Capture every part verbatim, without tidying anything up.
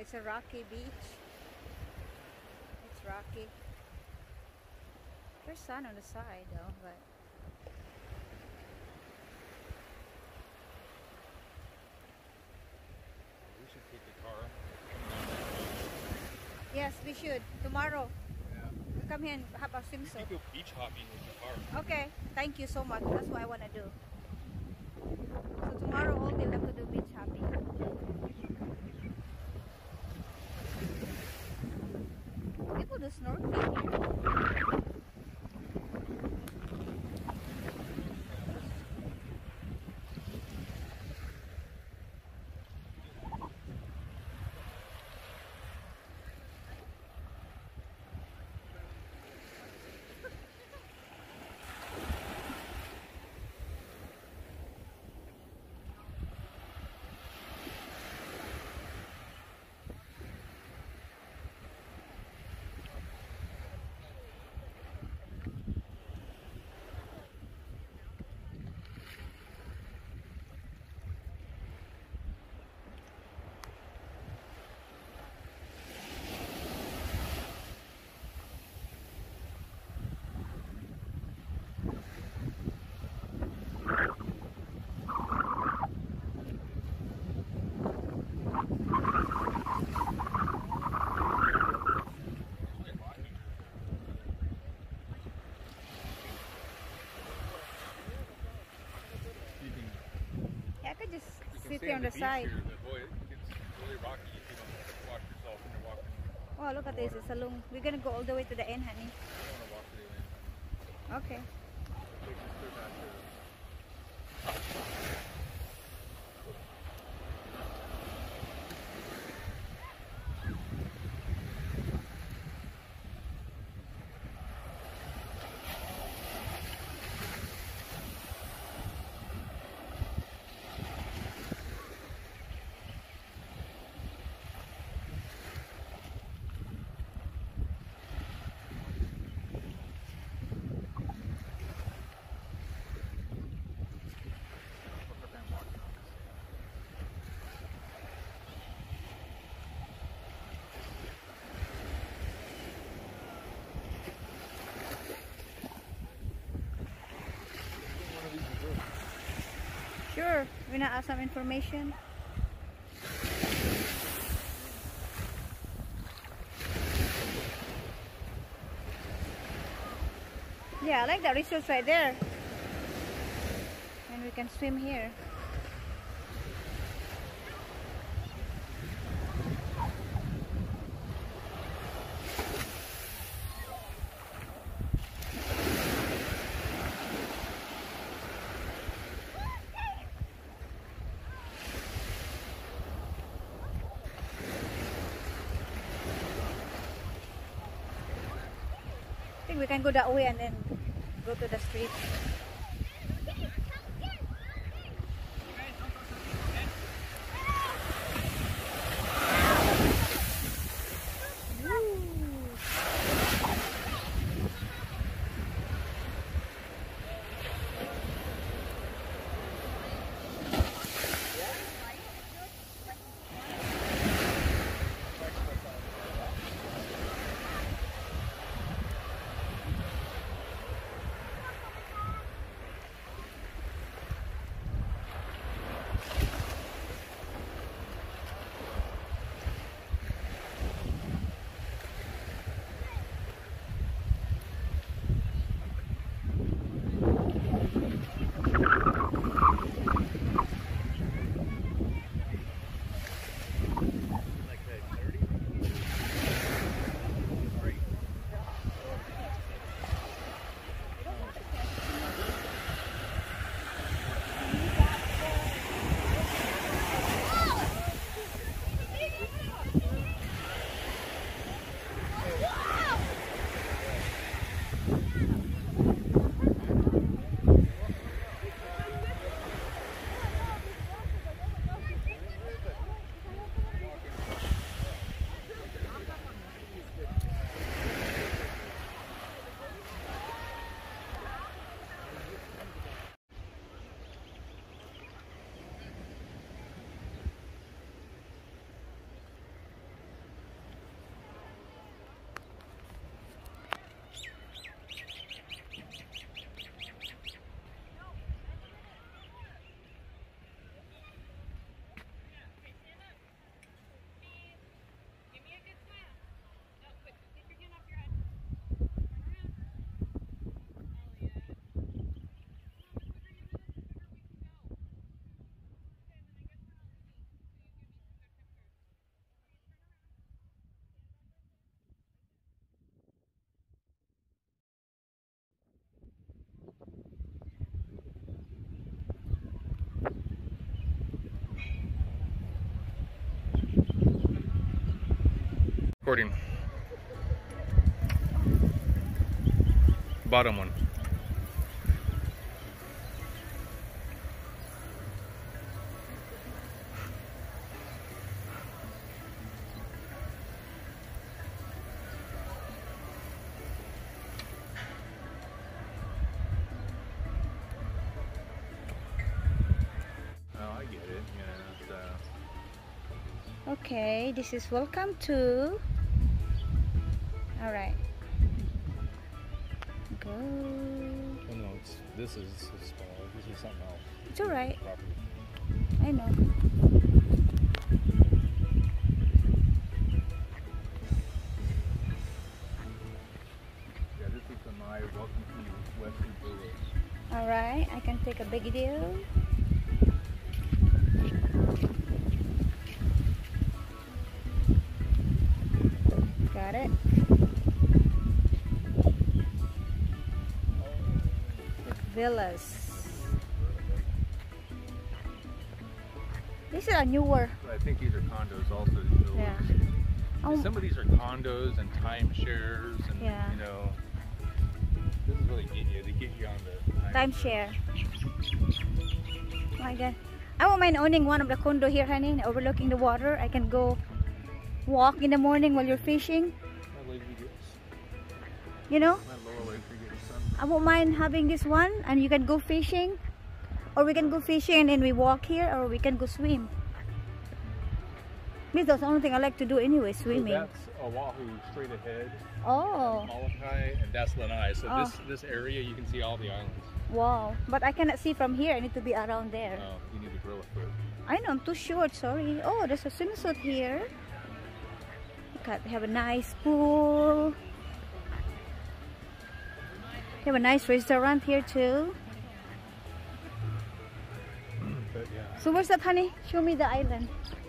it's a rocky beach. It's rocky. There's sun on the side though, but we should take the car. yes, we should. Tomorrow. Yeah. We'll come here and have a swim We suit. could go beach hopping with the car. Okay, thank you so much. That's what I want to do. So tomorrow all we'll have to do beach hopping. People do snorkeling here. Yeah, I could just You can sit stay there on the beach side. here, but boy, it gets really rocky if you don't watch yourself when you're walking. Oh, look at this. It's a long. We're gonna go all the way to the end, honey. You don't want to walk through the end. Okay. Take us through back there. Sure. We're gonna ask some information. Yeah, I like that resource right there. And we can swim here. I think we can go that way and then go to the street. recording. Bottom one. Oh, I get it. Yeah. It's, uh... Okay, this is welcome to. All right. Go. Oh no, it's this is small. This is something else. It's all right. Property. I know. Yeah, this is my welcome to Western Villas. All right, I can take a big deal. Got it. Villas. These are newer. I think these are condos also. So Yeah. Oh, some of these are condos and timeshares, and Yeah. you know, this is really getting you. They get you on the timeshare. Oh my God. I won't mind owning one of the condo here, honey, overlooking the water. I can go walk in the morning while you're fishing. My legs are getting, You know, my lower legs are getting sun. I won't mind having this one, and you can go fishing, or we can go fishing and then we walk here, or we can go swim. This is the only thing I like to do anyway, swimming. So that's Oahu straight ahead. Oh, Molokai, and that's Lanai. So Oh. this this area you can see all the islands. wow. But I cannot see from here. I need to be around there. Oh, you need to grill a foot. I know, I'm too short, sorry. Oh, there's a swimsuit here. Look at, they have a nice pool. They have a nice restaurant here too. But yeah. So where's that, honey? Show me the island.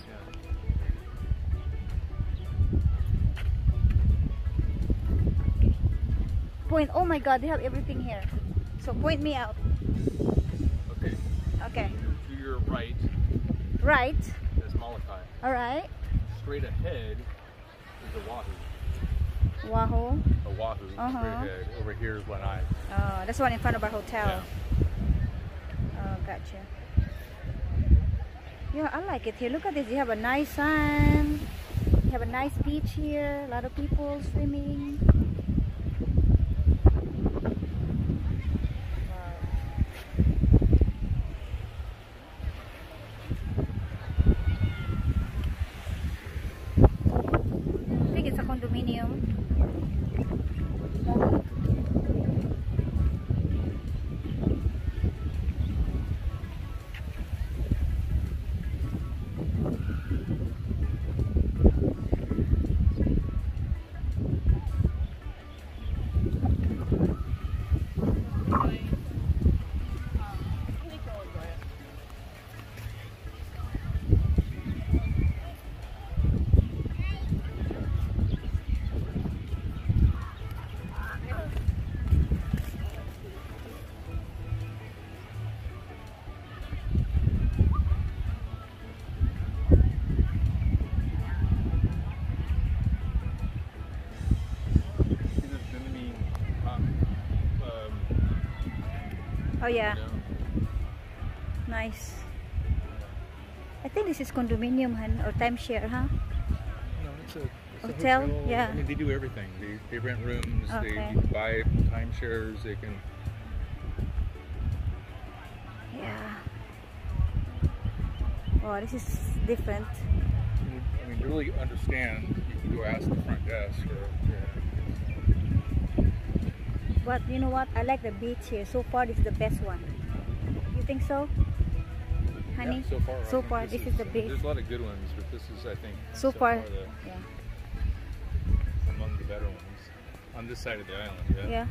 Point. Oh my God, they have everything here. So point me out. Okay. Okay. To your right Right. is Molokai. All right. Straight ahead is Oahu. Wahoo. Oahu. Uh-huh. Straight ahead. Over here is Lanai. Oh, that's the one in front of our hotel. Yeah. Oh, gotcha. Yeah, I like it here. Look at this. You have a nice sun. You have a nice beach here. A lot of people swimming. I think it's a condominium. See this cinnamon, um, um, Oh yeah, you know, nice. I think this is condominium, hun, or timeshare, huh? no, it's a, it's a Hotel? hotel. Yeah. I mean, they do everything. They, they rent rooms. They Okay. you can buy timeshares. They can. Yeah. Oh, this is different. I mean, to really understand, you can go ask the front desk or. Yeah. But you know what? I like the beach here. So far, this is the best one. You think so, honey? Yeah, so far. I So think far, this is the uh, best. There's a lot of good ones, but this is, I think, So far, the, yeah. among the better ones on this side of the island. Yeah. Yeah.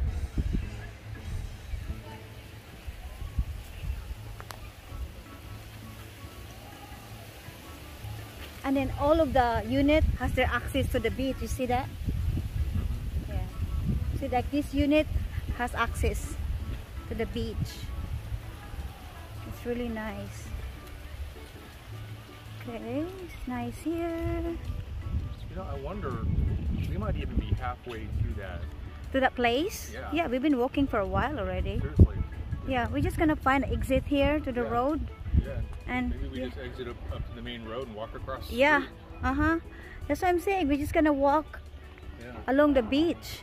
And then all of the unit has their access to the beach. You see that? Yeah. See, like this unit has access to the beach. It's really nice. Okay, it's nice here. You know, I wonder We might even be halfway to that. To that place? Yeah. Yeah, we've been walking for a while already. Seriously. Yeah, we're just gonna find an exit here to the Yeah. road. Yeah. And Maybe we yeah. just exit up, up to the main road and walk across the Yeah. street. Uh-huh. That's what I'm saying. We're just gonna walk Yeah. along the beach.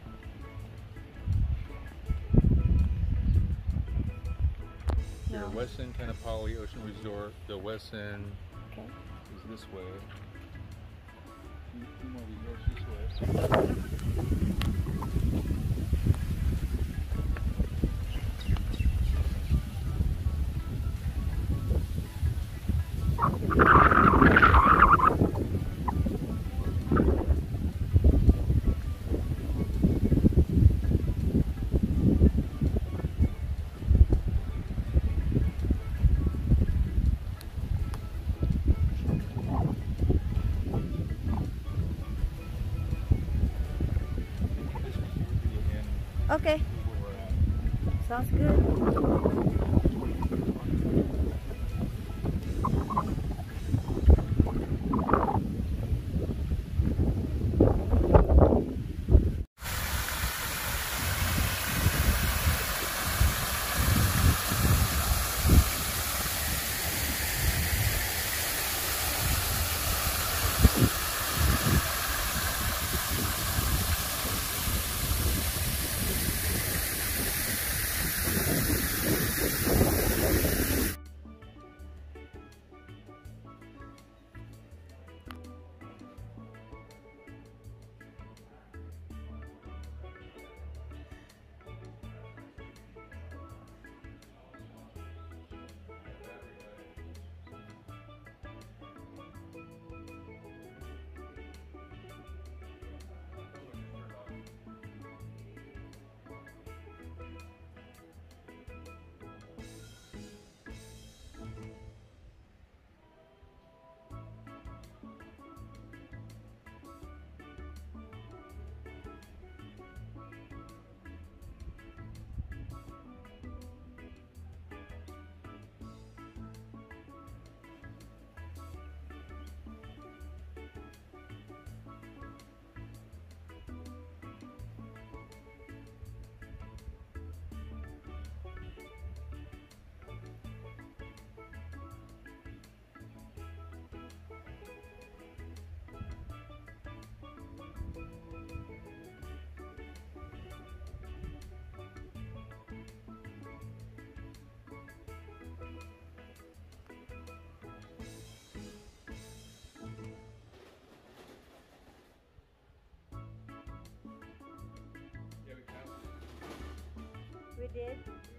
Here, Yeah. Westin Kanapali Ocean Resort. The Westin Okay. is this way. Two more resorts this way. This resort again. Okay. Where we're at. Sounds good. We did.